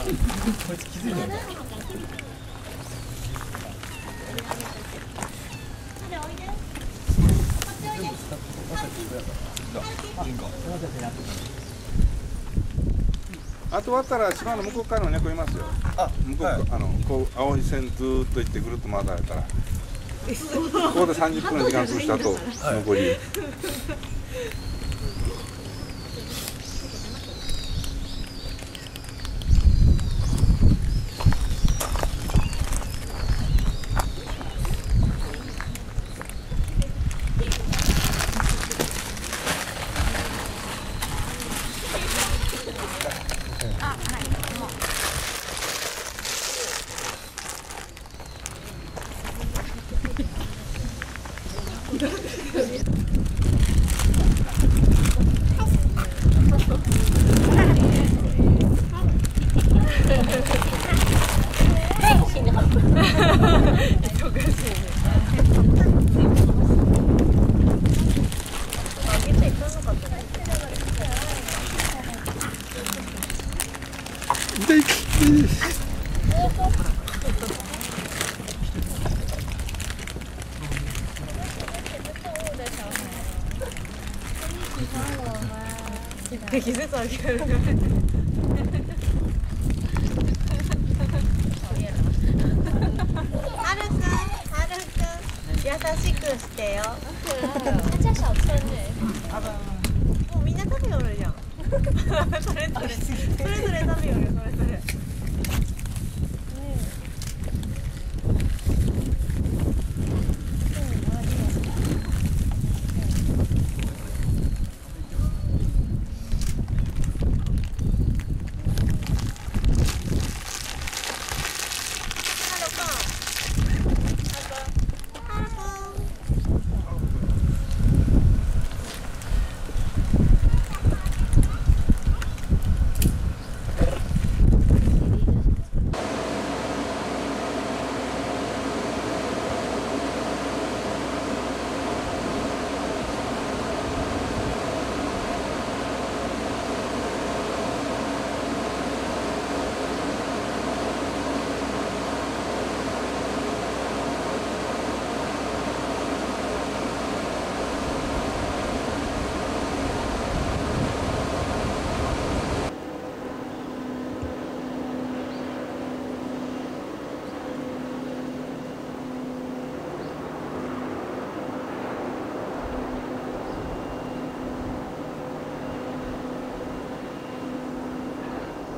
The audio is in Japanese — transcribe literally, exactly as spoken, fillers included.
こいつ気づいてる。 あと終わったら島の向こう側の猫いますよ。あ、向こう、はい、あのこう青い線ずーっと行ってぐるっと回られたら、ここでさんじゅっぷんの時間潰した後残り。 気づくわける。はるくん、はるくん、優しくしてよ。他叫小春ね。もうみんな食べよるじゃん。それぞれ、それぞ